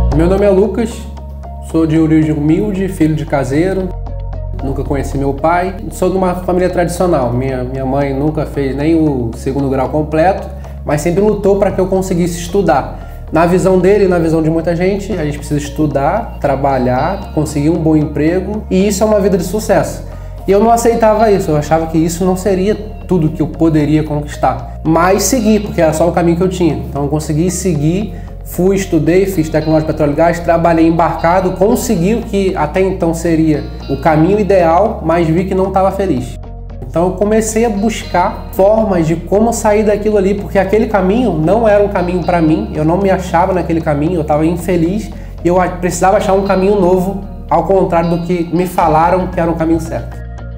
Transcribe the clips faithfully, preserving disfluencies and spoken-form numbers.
Meu nome é Lucas, sou de origem humilde, filho de caseiro, nunca conheci meu pai. Sou de uma família tradicional, minha, minha mãe nunca fez nem o segundo grau completo, mas sempre lutou para que eu conseguisse estudar. Na visão dele e na visão de muita gente, a gente precisa estudar, trabalhar, conseguir um bom emprego, e isso é uma vida de sucesso. E eu não aceitava isso, eu achava que isso não seria tudo que eu poderia conquistar. Mas segui, porque era só o caminho que eu tinha. Então eu consegui seguir, fui, estudei, fiz tecnologia de petróleo e gás, trabalhei embarcado, consegui o que até então seria o caminho ideal, mas vi que não estava feliz. Então eu comecei a buscar formas de como sair daquilo ali, porque aquele caminho não era um caminho para mim, eu não me achava naquele caminho, eu estava infeliz e eu precisava achar um caminho novo, ao contrário do que me falaram que era um caminho certo.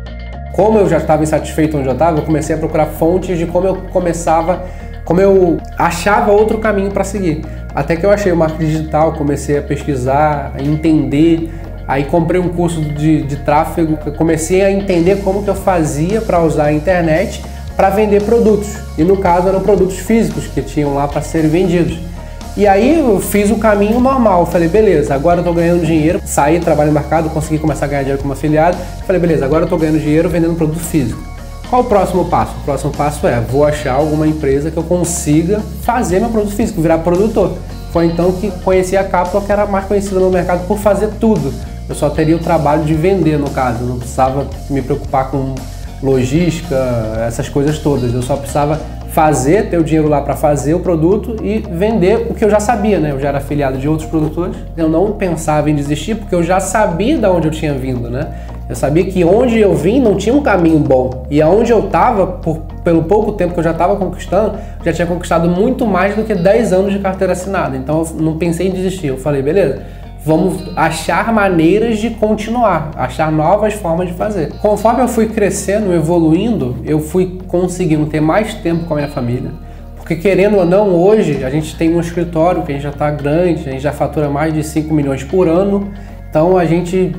Como eu já estava insatisfeito onde eu estava, eu comecei a procurar fontes de como eu começava, como eu achava outro caminho para seguir. Até que eu achei o marketing digital, comecei a pesquisar, a entender, aí comprei um curso de, de tráfego, comecei a entender como que eu fazia para usar a internet para vender produtos. E no caso eram produtos físicos que tinham lá para serem vendidos. E aí eu fiz o caminho normal, eu falei, beleza, agora eu tô ganhando dinheiro, saí, trabalho embarcado, consegui começar a ganhar dinheiro como afiliado, falei, beleza, agora eu tô ganhando dinheiro vendendo produto físico. Qual o próximo passo? O próximo passo é, vou achar alguma empresa que eu consiga fazer meu produto físico, virar produtor. Foi então que conheci a Capsule, que era mais conhecida no mercado por fazer tudo. Eu só teria o trabalho de vender, no caso, não precisava me preocupar com logística, essas coisas todas, eu só precisava fazer, ter o dinheiro lá para fazer o produto e vender o que eu já sabia, né? Eu já era afiliado de outros produtores, eu não pensava em desistir porque eu já sabia de onde eu tinha vindo, né? Eu sabia que onde eu vim não tinha um caminho bom e aonde eu estava, por, pelo pouco tempo que eu já estava conquistando, eu já tinha conquistado muito mais do que dez anos de carteira assinada, então eu não pensei em desistir, eu falei, beleza, vamos achar maneiras de continuar, achar novas formas de fazer. Conforme eu fui crescendo, evoluindo, eu fui conseguindo ter mais tempo com a minha família. Porque querendo ou não, hoje a gente tem um escritório que a gente já está grande, a gente já fatura mais de cinco milhões por ano. Então a gente,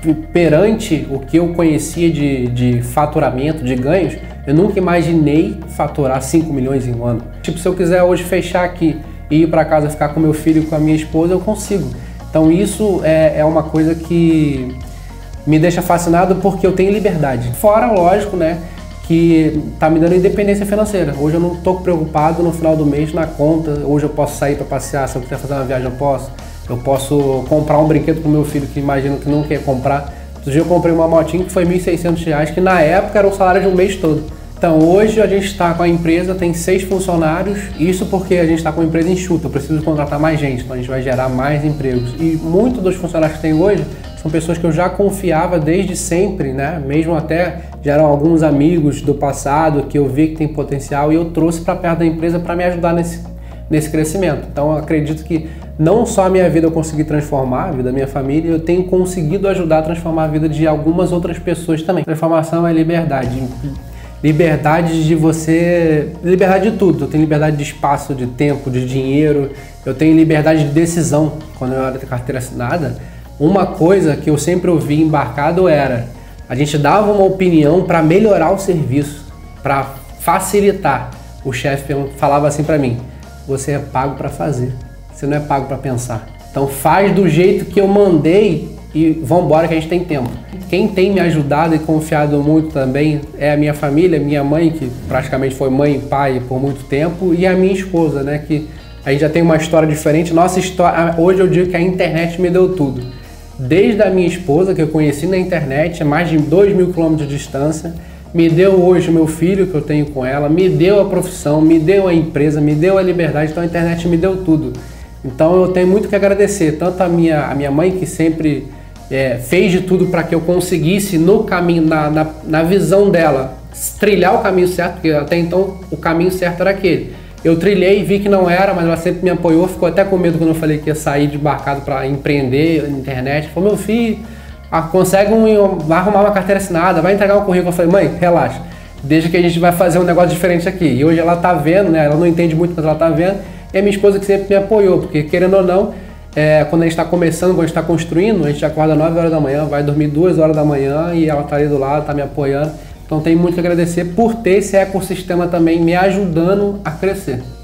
perante o que eu conhecia de, de faturamento, de ganhos, eu nunca imaginei faturar cinco milhões em um ano. Tipo, se eu quiser hoje fechar aqui e ir para casa ficar com meu filho e com a minha esposa, eu consigo. Então isso é, é uma coisa que me deixa fascinado porque eu tenho liberdade. Fora, lógico, né, que tá me dando independência financeira. Hoje eu não tô preocupado no final do mês na conta. Hoje eu posso sair para passear, se eu quiser fazer uma viagem eu posso. Eu posso comprar um brinquedo pro meu filho que imagino que não quer comprar. Outro dia eu comprei uma motinha que foi mil e seiscentos reais, que na época era o salário de um mês todo. Então hoje a gente está com a empresa, tem seis funcionários, isso porque a gente está com a empresa enxuta, eu preciso contratar mais gente, então a gente vai gerar mais empregos. E muitos dos funcionários que tem hoje são pessoas que eu já confiava desde sempre, né? Mesmo até já eram alguns amigos do passado que eu vi que tem potencial e eu trouxe para perto da empresa para me ajudar nesse, nesse crescimento. Então eu acredito que não só a minha vida eu consegui transformar, a vida da minha família, eu tenho conseguido ajudar a transformar a vida de algumas outras pessoas também. Transformação é liberdade. Liberdade de você... Liberdade de tudo. Eu tenho liberdade de espaço, de tempo, de dinheiro. Eu tenho liberdade de decisão. Quando eu era de carteira assinada, uma coisa que eu sempre ouvi embarcado era a gente dava uma opinião para melhorar o serviço, para facilitar. O chefe falava assim para mim, você é pago para fazer, você não é pago para pensar. Então faz do jeito que eu mandei e vambora que a gente tem tempo. Quem tem me ajudado e confiado muito também é a minha família, minha mãe, que praticamente foi mãe e pai por muito tempo, e a minha esposa, né, que a gente já tem uma história diferente. Nossa história, hoje eu digo que a internet me deu tudo. Desde a minha esposa, que eu conheci na internet, a mais de dois mil quilômetros de distância, me deu hoje o meu filho que eu tenho com ela, me deu a profissão, me deu a empresa, me deu a liberdade, então a internet me deu tudo. Então eu tenho muito que agradecer, tanto a minha, a minha mãe, que sempre É, fez de tudo para que eu conseguisse no caminho, na, na, na visão dela, trilhar o caminho certo, porque até então o caminho certo era aquele. Eu trilhei, vi que não era, mas ela sempre me apoiou, ficou até com medo quando eu falei que ia sair de embarcado para empreender na internet. Falou, meu filho, consegue um, vai arrumar uma carteira assinada, vai entregar um currículo. Eu falei, mãe, relaxa, deixa que a gente vai fazer um negócio diferente aqui. E hoje ela tá vendo, né, ela não entende muito, mas ela tá vendo, e a minha esposa que sempre me apoiou, porque querendo ou não, É, quando a gente está começando, quando a gente está construindo, a gente acorda nove horas da manhã, vai dormir duas horas da manhã e ela está ali do lado, está me apoiando. Então tenho muito que agradecer por ter esse ecossistema também me ajudando a crescer.